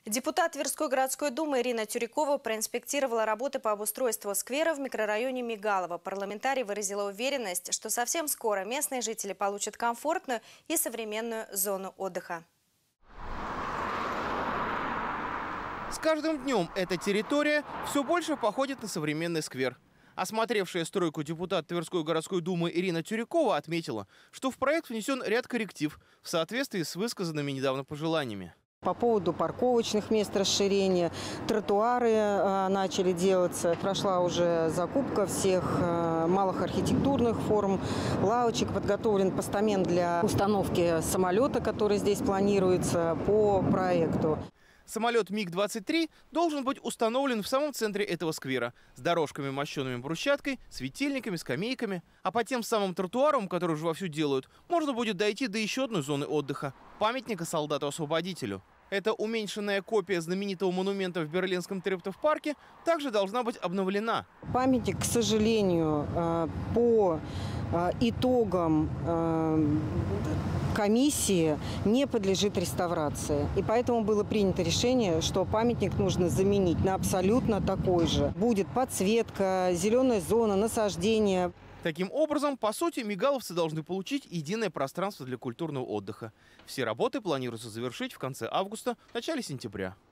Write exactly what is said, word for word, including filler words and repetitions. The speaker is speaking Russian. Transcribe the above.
Депутат Тверской городской думы Ирина Тюрякова проинспектировала работы по обустройству сквера в микрорайоне Мигалово. Парламентарий выразила уверенность, что совсем скоро местные жители получат комфортную и современную зону отдыха. С каждым днем эта территория все больше походит на современный сквер. Осмотревшая стройку депутат Тверской городской думы Ирина Тюрякова отметила, что в проект внесен ряд корректив в соответствии с высказанными недавно пожеланиями. По поводу парковочных мест расширения, тротуары э, начали делаться. Прошла уже закупка всех э, малых архитектурных форм, лавочек. Подготовлен постамент для установки самолета, который здесь планируется по проекту. Самолет МиГ двадцать три должен быть установлен в самом центре этого сквера с дорожками, мощенными брусчаткой, светильниками, скамейками. А по тем самым тротуарам, которые уже вовсю делают, можно будет дойти до еще одной зоны отдыха – памятника солдату-освободителю. Эта уменьшенная копия знаменитого монумента в Берлинском Трептов-парке также должна быть обновлена. Памятник, к сожалению, по итогам комиссии не подлежит реставрации. И поэтому было принято решение, что памятник нужно заменить на абсолютно такой же. Будет подсветка, зеленая зона, насаждение. Таким образом, по сути, мигаловцы должны получить единое пространство для культурного отдыха. Все работы планируется завершить в конце августа, начале сентября.